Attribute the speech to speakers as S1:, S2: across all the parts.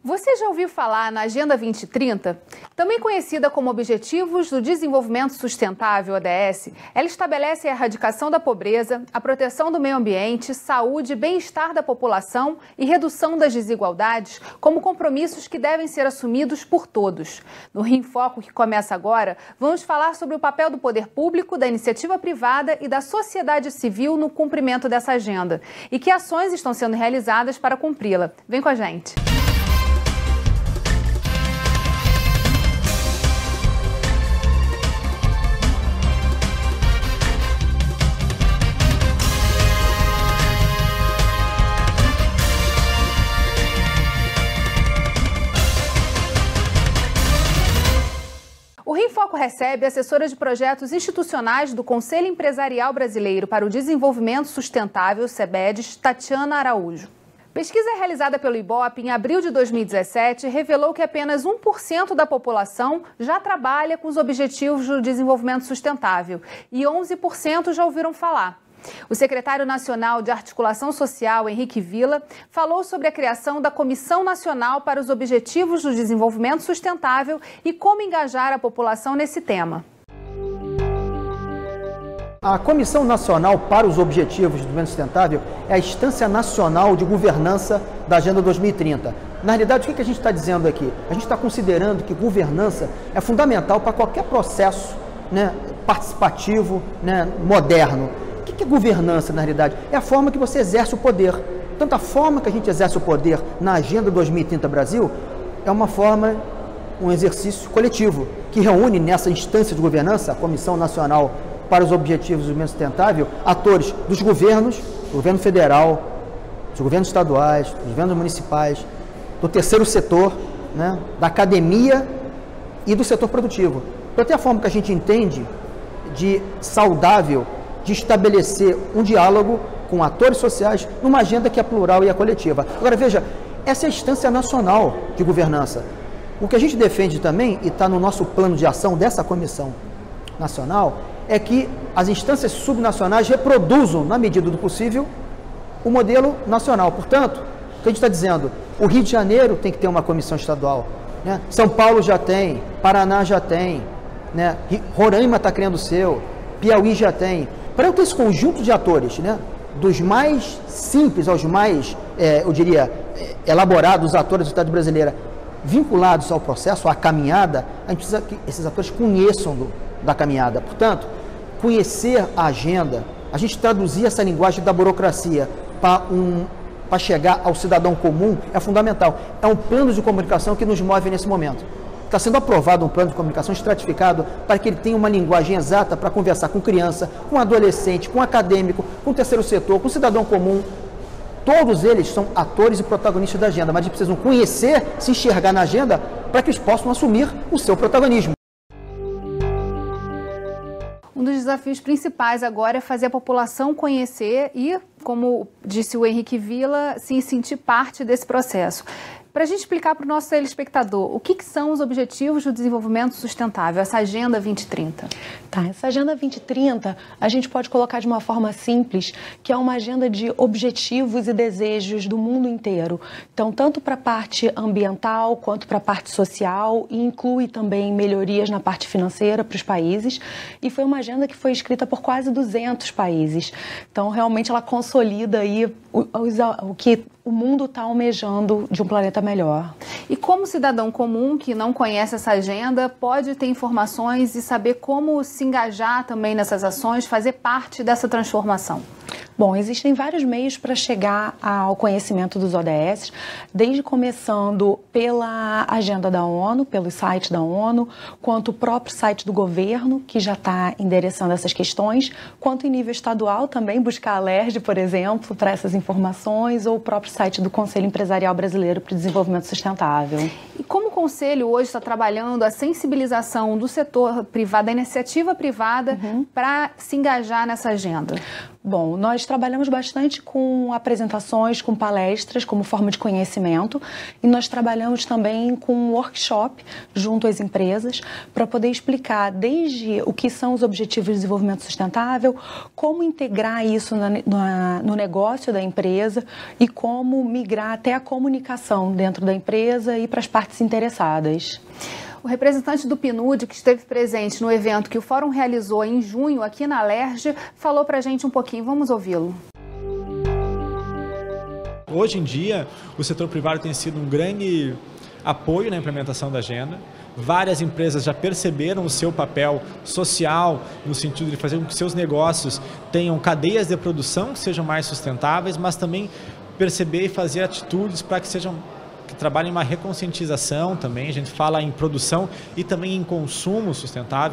S1: Você já ouviu falar na Agenda 2030? Também conhecida como Objetivos do Desenvolvimento Sustentável, ODS, ela estabelece a erradicação da pobreza, a proteção do meio ambiente, saúde, bem-estar da população e redução das desigualdades como compromissos que devem ser assumidos por todos. No Rio em Foco, que começa agora, vamos falar sobre o papel do poder público, da iniciativa privada e da sociedade civil no cumprimento dessa agenda e que ações estão sendo realizadas para cumpri-la. Vem com a gente! O Rio em Foco recebe a assessora de projetos institucionais do Conselho Empresarial Brasileiro para o Desenvolvimento Sustentável, CEBEDES, Tatiana Araújo. Pesquisa realizada pelo IBOP em abril de 2017 revelou que apenas 1% da população já trabalha com os Objetivos do Desenvolvimento Sustentável e 11% já ouviram falar. O secretário nacional de Articulação Social, Henrique Villa, falou sobre a criação da Comissão Nacional para os Objetivos do Desenvolvimento Sustentável e como engajar a população nesse tema.
S2: A Comissão Nacional para os Objetivos do Desenvolvimento Sustentável é a instância nacional de governança da Agenda 2030. Na realidade, o que a gente está dizendo aqui? A gente está considerando que governança é fundamental para qualquer processo, participativo, moderno. O que é governança, na realidade? É a forma que você exerce o poder. Tanto a forma que a gente exerce o poder na Agenda 2030 Brasil é uma forma, um exercício coletivo, que reúne nessa instância de governança, a Comissão Nacional para os Objetivos do Desenvolvimento Sustentável, atores dos governos, do governo federal, dos governos estaduais, dos governos municipais, do terceiro setor, da academia e do setor produtivo. Então, até a forma que a gente entende de saudável, de estabelecer um diálogo com atores sociais numa agenda que é plural e é coletiva. Agora, veja, essa é a instância nacional de governança. O que a gente defende também, e está no nosso plano de ação dessa comissão nacional, é que as instâncias subnacionais reproduzam, na medida do possível, o modelo nacional. Portanto, o que a gente está dizendo, o Rio de Janeiro tem que ter uma comissão estadual, São Paulo já tem, Paraná já tem, Roraima está criando o seu, Piauí já tem. Para eu ter esse conjunto de atores, dos mais simples aos mais, eu diria, elaborados atores da sociedade brasileira, vinculados ao processo, à caminhada, a gente precisa que esses atores conheçam da caminhada. Portanto, conhecer a agenda, a gente traduzir essa linguagem da burocracia para chegar ao cidadão comum é fundamental. É um plano de comunicação que nos move nesse momento. Está sendo aprovado um plano de comunicação estratificado para que ele tenha uma linguagem exata para conversar com criança, com adolescente, com acadêmico, com terceiro setor, com cidadão comum. Todos eles são atores e protagonistas da agenda, mas eles precisam conhecer, se enxergar na agenda para que eles possam assumir o seu protagonismo.
S1: Um dos desafios principais agora é fazer a população conhecer e, como disse o Henrique Villa, se sentir parte desse processo. Para a gente explicar para o nosso telespectador, o que são os Objetivos do Desenvolvimento Sustentável, essa Agenda 2030?
S3: Essa Agenda 2030 a gente pode colocar de uma forma simples, que é uma agenda de objetivos e desejos do mundo inteiro. Então, tanto para a parte ambiental quanto para a parte social, e inclui também melhorias na parte financeira para os países. E foi uma agenda que foi escrita por quase 200 países. Então, realmente, ela consolida aí o que o mundo está almejando de um planeta melhor.
S1: E como cidadão comum que não conhece essa agenda pode ter informações e saber como se engajar também nessas ações, fazer parte dessa transformação?
S3: Bom, existem vários meios para chegar ao conhecimento dos ODS, desde começando pela agenda da ONU, pelo site da ONU, quanto o próprio site do governo, que já está endereçando essas questões, quanto em nível estadual também, buscar a LERJ, por exemplo, para essas informações, ou o próprio site do Conselho Empresarial Brasileiro para o Desenvolvimento Sustentável.
S1: E como o Conselho hoje está trabalhando a sensibilização do setor privado, da iniciativa privada, para se engajar nessa agenda?
S3: Bom, nós trabalhamos bastante com apresentações, com palestras, como forma de conhecimento, e nós trabalhamos também com um workshop junto às empresas para poder explicar desde o que são os Objetivos de Desenvolvimento Sustentável, como integrar isso no negócio da empresa e como migrar até a comunicação dentro da empresa e para as partes interessadas.
S1: O representante do PNUD, que esteve presente no evento que o Fórum realizou em junho aqui na Alerj, falou para a gente um pouquinho. Vamos ouvi-lo.
S4: Hoje em dia, o setor privado tem sido um grande apoio na implementação da agenda. Várias empresas já perceberam o seu papel social, no sentido de fazer com que seus negócios tenham cadeias de produção que sejam mais sustentáveis, mas também perceber e fazer atitudes para que trabalhem em uma reconscientização também. A gente fala em produção e também em consumo sustentável.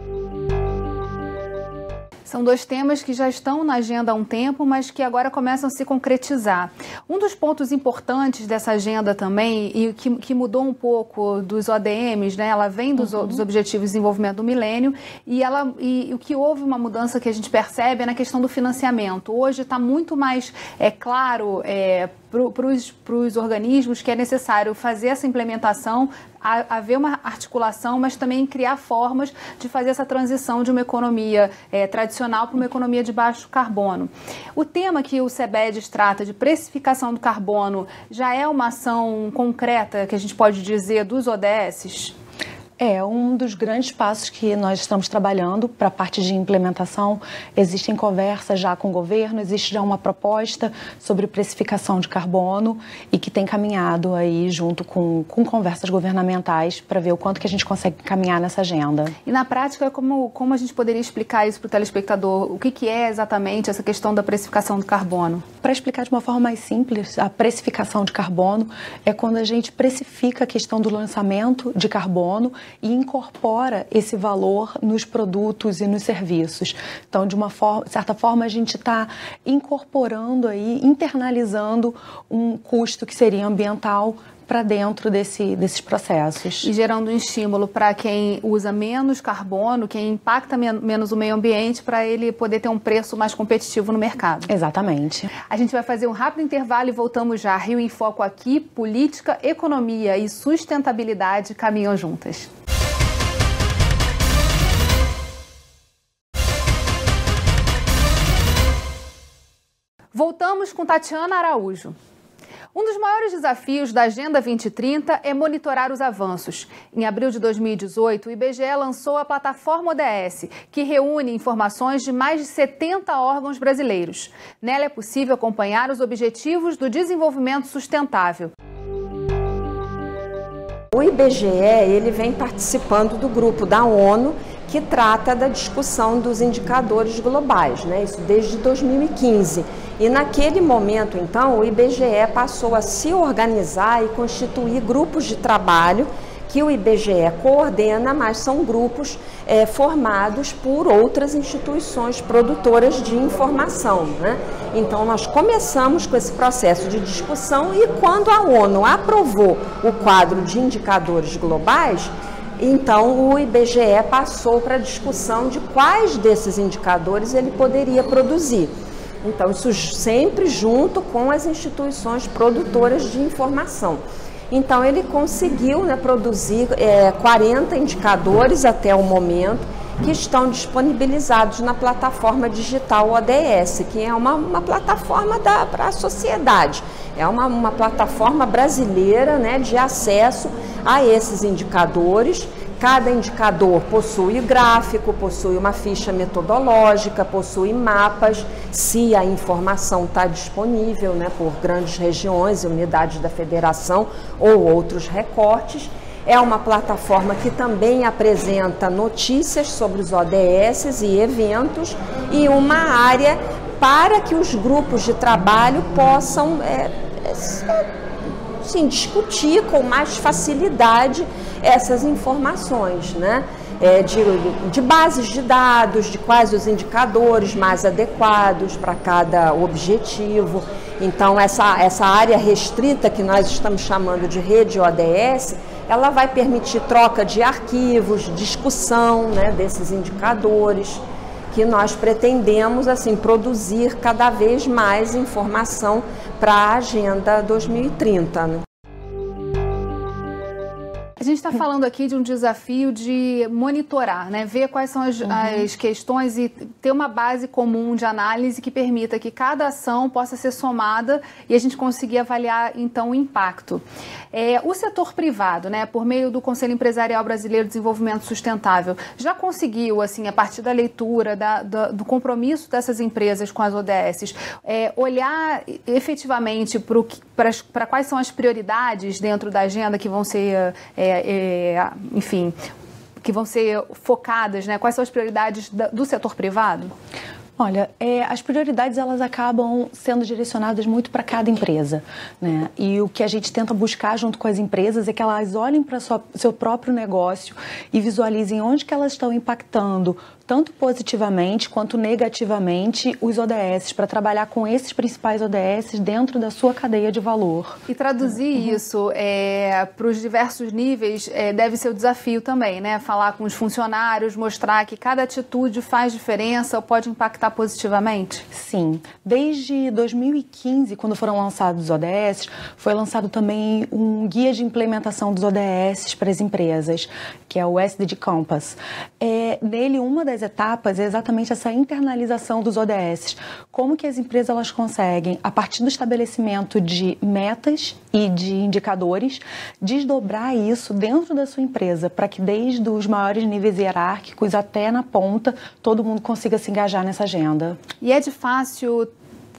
S1: São dois temas que já estão na agenda há um tempo, mas que agora começam a se concretizar. Um dos pontos importantes dessa agenda também, e que mudou um pouco dos ODMs, né? Ela vem dos Objetivos de Desenvolvimento do Milênio, e o que houve uma mudança que a gente percebe é na questão do financiamento. Hoje está muito mais claro para os organismos que é necessário fazer essa implementação, haver uma articulação, mas também criar formas de fazer essa transição de uma economia tradicional para uma economia de baixo carbono. O tema que o CBEDS trata de precificação do carbono já é uma ação concreta, que a gente pode dizer, dos ODS?
S3: É um dos grandes passos que nós estamos trabalhando para a parte de implementação. Existem conversas já com o governo, existe já uma proposta sobre precificação de carbono e que tem caminhado aí junto com conversas governamentais para ver o quanto que a gente consegue caminhar nessa agenda.
S1: E na prática, como a gente poderia explicar isso para o telespectador? O que é exatamente essa questão da precificação do carbono?
S3: Para explicar de uma forma mais simples, a precificação de carbono é quando a gente precifica a questão do lançamento de carbono e incorpora esse valor nos produtos e nos serviços. Então, de certa forma, a gente está incorporando aí, internalizando um custo que seria ambiental para dentro desses processos.
S1: E gerando um estímulo para quem usa menos carbono, quem impacta menos o meio ambiente, para ele poder ter um preço mais competitivo no mercado.
S3: Exatamente.
S1: A gente vai fazer um rápido intervalo e voltamos já. Rio em Foco aqui, política, economia e sustentabilidade caminham juntas. Voltamos com Tatiana Araújo. Um dos maiores desafios da Agenda 2030 é monitorar os avanços. Em abril de 2018, o IBGE lançou a plataforma ODS, que reúne informações de mais de 70 órgãos brasileiros. Nela é possível acompanhar os Objetivos do Desenvolvimento Sustentável.
S5: O IBGE ele vem participando do grupo da ONU que trata da discussão dos indicadores globais, né? Isso desde 2015. E naquele momento, então, o IBGE passou a se organizar e constituir grupos de trabalho que o IBGE coordena, mas são grupos formados por outras instituições produtoras de informação, né? Então, nós começamos com esse processo de discussão e quando a ONU aprovou o quadro de indicadores globais, então o IBGE passou para a discussão de quais desses indicadores ele poderia produzir. Então, isso sempre junto com as instituições produtoras de informação. Então, ele conseguiu, né, produzir 40 indicadores até o momento, que estão disponibilizados na plataforma digital ODS, que é uma plataforma para a sociedade. É uma plataforma brasileira, né, de acesso a esses indicadores. Cada indicador possui gráfico, possui uma ficha metodológica, possui mapas, se a informação está disponível, né, por grandes regiões e unidades da federação ou outros recortes. É uma plataforma que também apresenta notícias sobre os ODS e eventos e uma área para que os grupos de trabalho possam discutir com mais facilidade essas informações, né? De bases de dados, de quais os indicadores mais adequados para cada objetivo. Então, essa área restrita que nós estamos chamando de rede ODS, ela vai permitir troca de arquivos, discussão, né, desses indicadores, que nós pretendemos assim produzir cada vez mais informação para a Agenda 2030. Né?
S1: A gente está falando aqui de um desafio de monitorar, né? Ver quais são as questões e ter uma base comum de análise que permita que cada ação possa ser somada e a gente conseguir avaliar, então, o impacto. O setor privado, né, por meio do Conselho Empresarial Brasileiro de Desenvolvimento Sustentável, já conseguiu, assim, a partir da leitura, do compromisso dessas empresas com as ODS, olhar efetivamente para quais são as prioridades dentro da agenda que vão ser... enfim, que vão ser focadas, né? Quais são as prioridades do setor privado?
S3: Olha, as prioridades elas acabam sendo direcionadas muito para cada empresa, né? E o que a gente tenta buscar junto com as empresas é que elas olhem para seu próprio negócio e visualizem onde que elas estão impactando, tanto positivamente quanto negativamente, os ODS, para trabalhar com esses principais ODS dentro da sua cadeia de valor.
S1: E traduzir isso para os diversos níveis deve ser o desafio também, né? Falar com os funcionários, mostrar que cada atitude faz diferença ou pode impactar positivamente?
S3: Sim. Desde 2015, quando foram lançados os ODS, foi lançado também um guia de implementação dos ODS para as empresas, que é o SDG Compass. Nele, uma das etapas é exatamente essa internalização dos ODS. Como que as empresas elas conseguem, a partir do estabelecimento de metas e de indicadores, desdobrar isso dentro da sua empresa, para que desde os maiores níveis hierárquicos até na ponta, todo mundo consiga se engajar nessa agenda.
S1: E é de fácil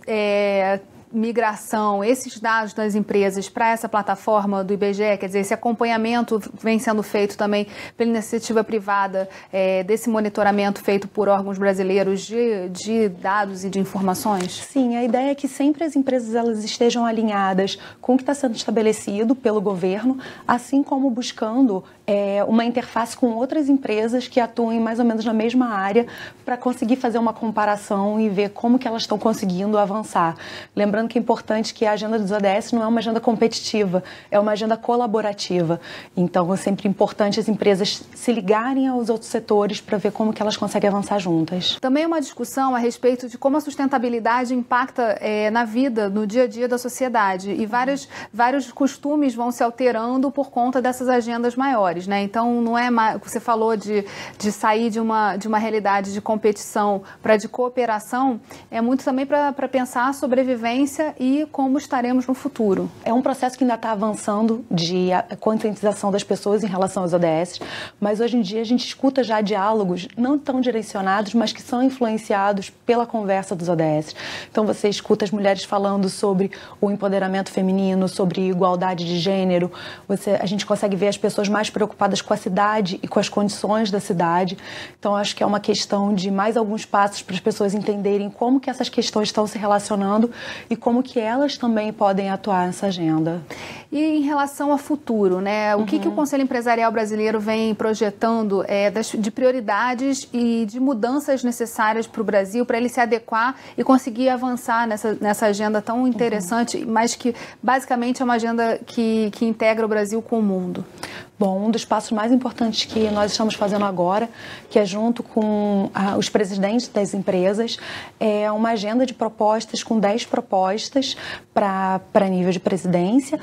S1: migração, esses dados das empresas para essa plataforma do IBGE, quer dizer, esse acompanhamento vem sendo feito também pela iniciativa privada, desse monitoramento feito por órgãos brasileiros de dados e de informações?
S3: Sim, a ideia é que sempre as empresas elas estejam alinhadas com o que está sendo estabelecido pelo governo, assim como buscando uma interface com outras empresas que atuem mais ou menos na mesma área para conseguir fazer uma comparação e ver como que elas estão conseguindo avançar. Lembrando que é importante que a agenda dos ODS não é uma agenda competitiva, é uma agenda colaborativa. Então, é sempre importante as empresas se ligarem aos outros setores para ver como que elas conseguem avançar juntas.
S1: Também uma discussão a respeito de como a sustentabilidade impacta na vida, no dia a dia da sociedade. E vários costumes vão se alterando por conta dessas agendas maiores, né? Então, não é mais, você falou de sair de uma realidade de competição para de cooperação, é muito também para pensar a sobrevivência e como estaremos no futuro.
S3: É um processo que ainda está avançando de conscientização das pessoas em relação aos ODS, mas hoje em dia a gente escuta já diálogos não tão direcionados, mas que são influenciados pela conversa dos ODS. Então você escuta as mulheres falando sobre o empoderamento feminino, sobre igualdade de gênero, a gente consegue ver as pessoas mais preocupadas com a cidade e com as condições da cidade. Então acho que é uma questão de mais alguns passos para as pessoas entenderem como que essas questões estão se relacionando e como que elas também podem atuar nessa agenda.
S1: E em relação ao futuro, né? O que o Conselho Empresarial Brasileiro vem projetando de prioridades e de mudanças necessárias para o Brasil, para ele se adequar e conseguir avançar nessa agenda tão interessante, mas que basicamente é uma agenda que integra o Brasil com o mundo?
S3: Bom, um dos passos mais importantes que nós estamos fazendo agora, que é junto com os presidentes das empresas, é uma agenda de propostas com 10 propostas para nível de presidência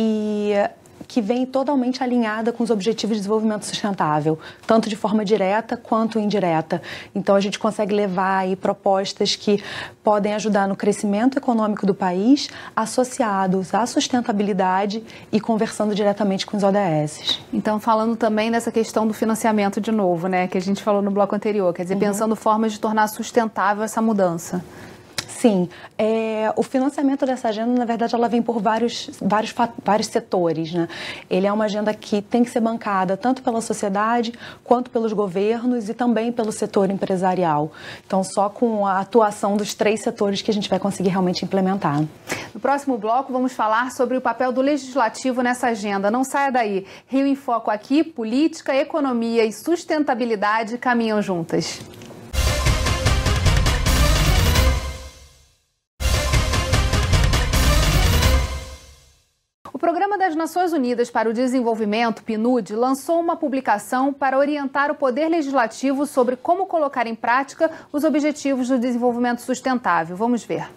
S3: e que vem totalmente alinhada com os Objetivos de Desenvolvimento Sustentável, tanto de forma direta quanto indireta. Então, a gente consegue levar aí propostas que podem ajudar no crescimento econômico do país, associados à sustentabilidade e conversando diretamente com os ODS.
S1: Então, falando também dessa questão do financiamento de novo, né, que a gente falou no bloco anterior, quer dizer, pensando formas de tornar sustentável essa mudança.
S3: Sim, o financiamento dessa agenda, na verdade, ela vem por vários setores, né? Ele é uma agenda que tem que ser bancada tanto pela sociedade, quanto pelos governos e também pelo setor empresarial. Então, só com a atuação dos 3 setores que a gente vai conseguir realmente implementar.
S1: No próximo bloco, vamos falar sobre o papel do Legislativo nessa agenda. Não saia daí. Rio em Foco aqui, política, economia e sustentabilidade caminham juntas. O O Programa das Nações Unidas para o Desenvolvimento, PNUD, lançou uma publicação para orientar o Poder Legislativo sobre como colocar em prática os Objetivos do Desenvolvimento Sustentável. Vamos ver.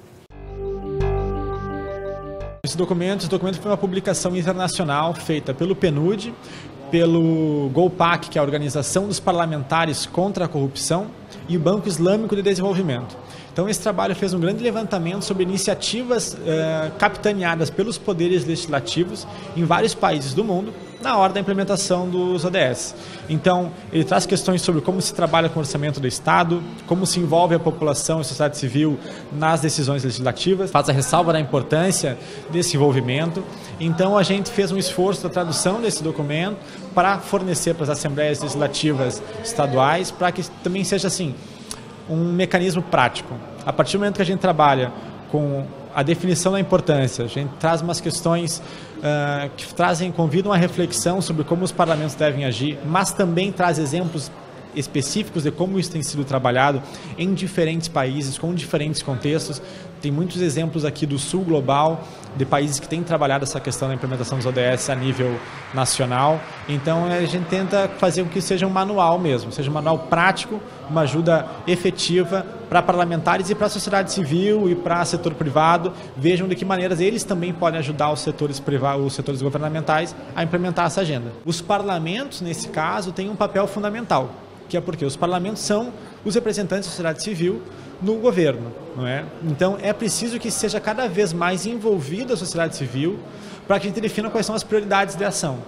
S4: Esse documento foi uma publicação internacional feita pelo PNUD, pelo GOPAC, que é a Organização dos Parlamentares contra a Corrupção, e o Banco Islâmico de Desenvolvimento. Então, esse trabalho fez um grande levantamento sobre iniciativas capitaneadas pelos poderes legislativos em vários países do mundo na hora da implementação dos ODS. Então, ele traz questões sobre como se trabalha com o orçamento do Estado, como se envolve a população e a sociedade civil nas decisões legislativas, faz a ressalva da importância desse envolvimento. Então, a gente fez um esforço da tradução desse documento para fornecer para as assembleias legislativas estaduais, para que também seja assim, um mecanismo prático. A partir do momento que a gente trabalha com a definição da importância, a gente traz umas questões que convidam a reflexão sobre como os parlamentos devem agir, mas também traz exemplos específicos de como isso tem sido trabalhado em diferentes países, com diferentes contextos. Tem muitos exemplos aqui do sul global, de países que têm trabalhado essa questão da implementação dos ODS a nível nacional. Então, a gente tenta fazer com que seja um manual mesmo, seja um manual prático, uma ajuda efetiva para parlamentares e para a sociedade civil e para o setor privado. Vejam de que maneiras eles também podem ajudar os setores privados, os setores governamentais a implementar essa agenda. Os parlamentos, nesse caso, têm um papel fundamental, que é porque os parlamentos são os representantes da sociedade civil no governo, não é? Então, é preciso que seja cada vez mais envolvida a sociedade civil para que a gente defina quais são as prioridades de ação.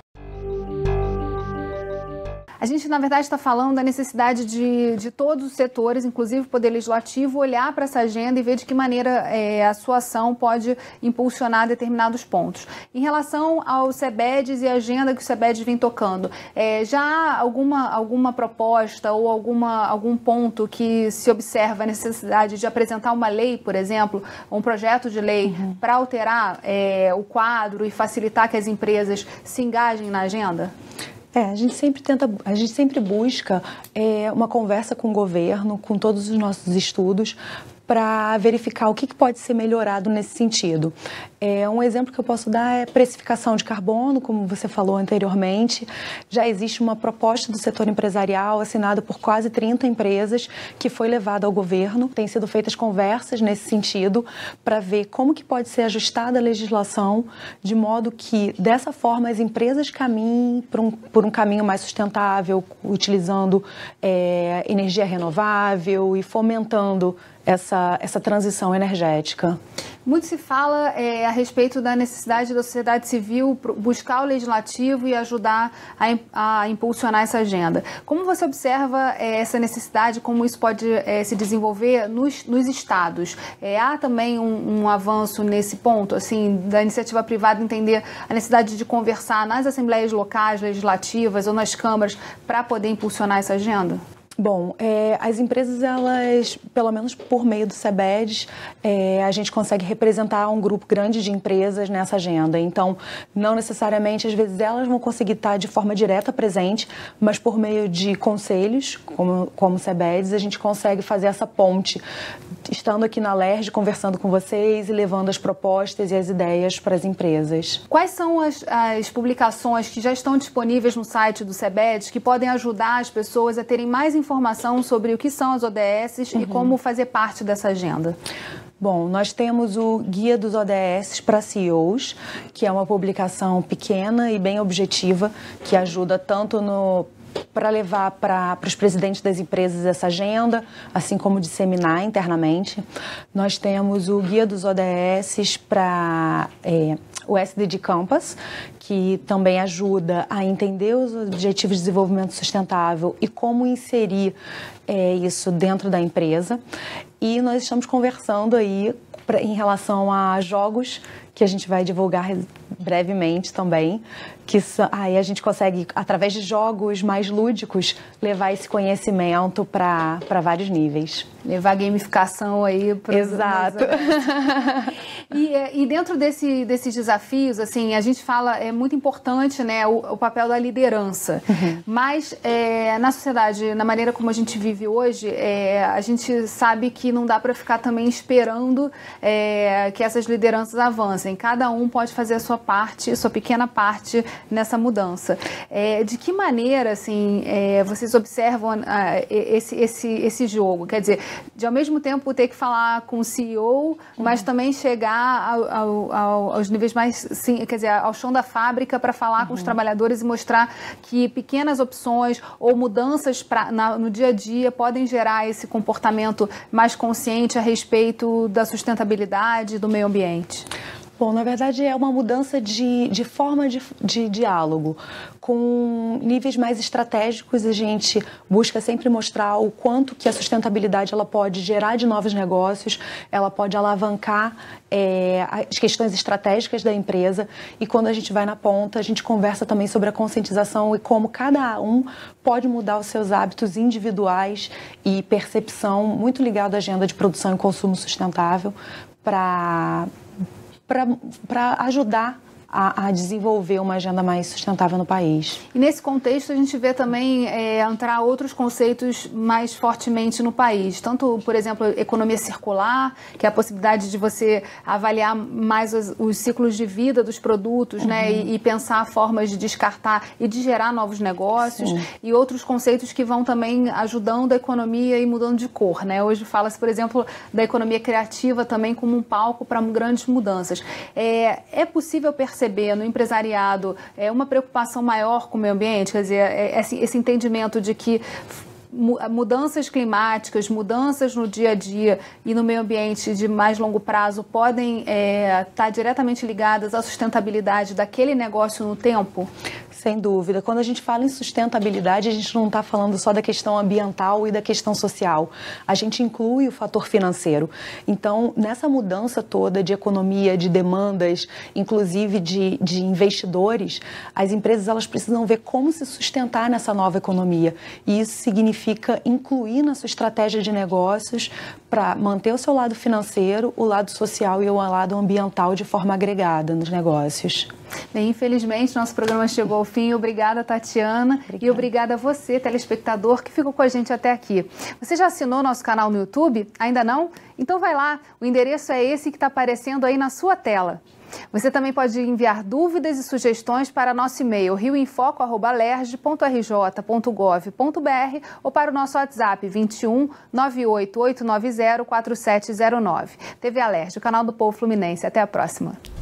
S1: A gente, na verdade, está falando da necessidade de todos os setores, inclusive o Poder Legislativo, olhar para essa agenda e ver de que maneira a sua ação pode impulsionar determinados pontos. Em relação ao CEBEDES e a agenda que o CEBEDES vem tocando, já há alguma proposta ou algum ponto que se observa a necessidade de apresentar uma lei, por exemplo, um projeto de lei para alterar o quadro e facilitar que as empresas se engajem na agenda?
S3: A gente sempre busca uma conversa com o governo, com todos os nossos estudos, para verificar o que pode ser melhorado nesse sentido. Um exemplo que eu posso dar é precificação de carbono, como você falou anteriormente. Já existe uma proposta do setor empresarial assinada por quase 30 empresas que foi levada ao governo. Tem sido feitas conversas nesse sentido para ver como que pode ser ajustada a legislação de modo que, dessa forma, as empresas caminhem por um caminho mais sustentável, utilizando energia renovável e fomentando essa transição energética.
S1: Muito se fala a respeito da necessidade da sociedade civil buscar o legislativo e ajudar a impulsionar essa agenda. Como você observa essa necessidade, como isso pode se desenvolver nos estados? Há também um avanço nesse ponto, assim, da iniciativa privada entender a necessidade de conversar nas assembleias locais, legislativas ou nas câmaras para poder impulsionar essa agenda?
S3: Bom, as empresas, elas, pelo menos por meio do CEBEDES, a gente consegue representar um grupo grande de empresas nessa agenda. Então, não necessariamente, às vezes, elas vão conseguir estar de forma direta presente, mas por meio de conselhos, como o CEBEDES, a gente consegue fazer essa ponte, estando aqui na LERJ, conversando com vocês e levando as propostas e as ideias para as empresas.
S1: Quais são as publicações que já estão disponíveis no site do CEBEDES que podem ajudar as pessoas a terem mais informação sobre o que são as ODS e como fazer parte dessa agenda?
S3: Bom, nós temos o Guia dos ODS para CEOs, que é uma publicação pequena e bem objetiva, que ajuda tanto para levar para os presidentes das empresas essa agenda, assim como disseminar internamente. Nós temos o Guia dos ODS para o SDG Compass, que também ajuda a entender os Objetivos de Desenvolvimento Sustentável e como inserir isso dentro da empresa. E nós estamos conversando aí em relação a jogos, que a gente vai divulgar brevemente também, Aí a gente consegue, através de jogos mais lúdicos, levar esse conhecimento para vários níveis.
S1: Levar gamificação aí para os...
S3: Exato.
S1: E dentro desses desafios, assim, a gente fala, é muito importante, né, o papel da liderança. Mas na sociedade, na maneira como a gente vive hoje, a gente sabe que não dá para ficar também esperando que essas lideranças avancem. Cada um pode fazer a sua parte, sua pequena parte nessa mudança. De que maneira, assim, vocês observam esse jogo? Quer dizer, de ao mesmo tempo ter que falar com o CEO, mas também chegar aos níveis mais, sim, quer dizer, ao chão da fábrica para falar com os trabalhadores e mostrar que pequenas opções ou mudanças no dia a dia podem gerar esse comportamento mais consciente a respeito da sustentabilidade e do meio ambiente.
S3: Bom, na verdade é uma mudança de forma de diálogo. Com níveis mais estratégicos, a gente busca sempre mostrar o quanto que a sustentabilidade ela pode gerar de novos negócios, ela pode alavancar as questões estratégicas da empresa, e quando a gente vai na ponta, a gente conversa também sobre a conscientização e como cada um pode mudar os seus hábitos individuais e percepção muito ligado à agenda de produção e consumo sustentável para ajudar a desenvolver uma agenda mais sustentável no país.
S1: E nesse contexto a gente vê também entrar outros conceitos mais fortemente no país, tanto, por exemplo, economia circular, que é a possibilidade de você avaliar mais os ciclos de vida dos produtos, né, e pensar formas de descartar e de gerar novos negócios. Sim. E outros conceitos que vão também ajudando a economia e mudando de cor, né? Hoje fala-se, por exemplo, da economia criativa também como um palco para grandes mudanças. É possível perceber no empresariado uma preocupação maior com o meio ambiente, quer dizer, esse entendimento de que mudanças climáticas, mudanças no dia a dia e no meio ambiente de mais longo prazo podem estar diretamente ligadas à sustentabilidade daquele negócio no tempo?
S3: Sem dúvida. Quando a gente fala em sustentabilidade, a gente não está falando só da questão ambiental e da questão social. A gente inclui o fator financeiro. Então, nessa mudança toda de economia, de demandas, inclusive de investidores, as empresas elas precisam ver como se sustentar nessa nova economia. E isso significa incluir na sua estratégia de negócios para manter o seu lado financeiro, o lado social e o lado ambiental de forma agregada nos negócios.
S1: Bem, infelizmente, nosso programa chegou ao fim. Obrigada, Tatiana. Obrigada. E obrigada a você, telespectador, que ficou com a gente até aqui. Você já assinou nosso canal no YouTube? Ainda não? Então vai lá. O endereço é esse que está aparecendo aí na sua tela. Você também pode enviar dúvidas e sugestões para nosso e-mail rioinfoco@lerj.rj.gov.br ou para o nosso WhatsApp 21 98890 4709. TV Alerj, o canal do Povo Fluminense. Até a próxima.